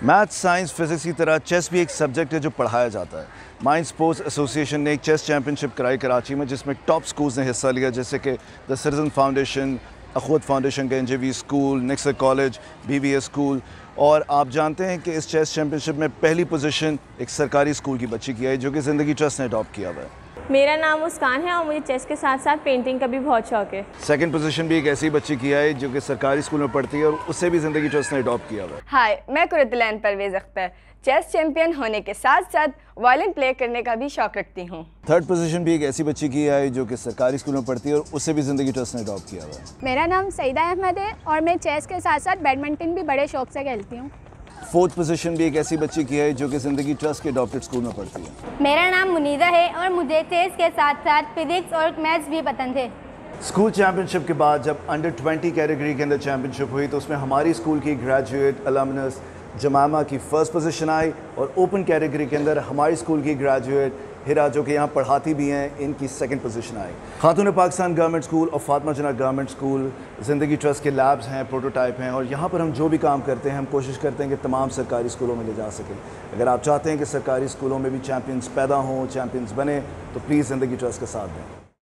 Maths, science, physics की तरह chess भी एक सब्जेक्ट है जो पढ़ाया जाता है। माइंड स्पोर्ट्स एसोसिएशन ने एक चेस चैम्पियनशिप कराई कराची में, जिसमें टॉप स्कूल्स ने हिस्सा लिया, जैसे कि the citizen foundation, Akhuwat foundation का NJV school, Nixor college, BVS school. और आप जानते हैं कि इस चेस चैम्पियनशिप में पहली पोजीशन एक सरकारी स्कूल की बच्ची की आई, जो कि ज़िंदगी ट्रस्ट ने अडॉप्ट किया हुआ है। मेरा नाम मुस्कान है और मुझे चेस के साथ साथ पेंटिंग का भी बहुत शौक है। सेकंड पोजीशन भी एक ऐसी बच्ची की है जो कि सरकारी स्कूल में पढ़ती है और उससे भी ज़िंदगी ट्रस्ट ने अडॉप्ट किया हुआ है। हाय, मैं कुरतलैन परवेज़ अख्तर चेस चैंपियन होने के साथ साथ वायलिन प्ले करने का भी शौक रखती हूँ। थर्ड पोजीशन भी एक ऐसी बच्ची की है जो कि सरकारी स्कूल में पढ़ती है और उससे भी ज़िंदगी ट्रस्ट ने अडॉप्ट किया हुआ है। मेरा नाम सईदा अहमद है और मैं चेस के साथ साथ बैडमिंटन भी बड़े शौक से खेलती हूँ। फोर्थ पोजीशन भी एक ऐसी बच्ची की है जो कि ज़िंदगी ट्रस्ट के अडॉप्टेड स्कूल में पढ़ती है। मेरा नाम मुनीज़ा है और मुझे चेस के साथ साथ फिजिक्स और मैथ्स भी पसंद है। स्कूल चैम्पियनशिप के बाद जब अंडर 20 कैटेगरी के अंदर चैम्पियनशिप हुई तो उसमें हमारी स्कूल की ग्रेजुएट अलमनस जमामा की फर्स्ट पोजीशन आई और ओपन कैटेगरी के अंदर हमारी स्कूल की ग्रेजुएट हिरा, जो कि यहाँ पढ़ाती भी हैं, इनकी सेकंड पोजीशन आई। खातून पाकिस्तान गवर्नमेंट स्कूल और Fatima Jinnah government school Zindagi trust के लैब्स हैं, प्रोटोटाइप हैं, और यहाँ पर हम जो भी काम करते हैं हम कोशिश करते हैं कि तमाम सरकारी स्कूलों में ले जा सकें। अगर आप चाहते हैं कि सरकारी स्कूलों में भी चैम्पियंस पैदा हों, चैम्पियंस बने, तो प्लीज़ ज़िंदगी ट्रस्ट का साथ दें।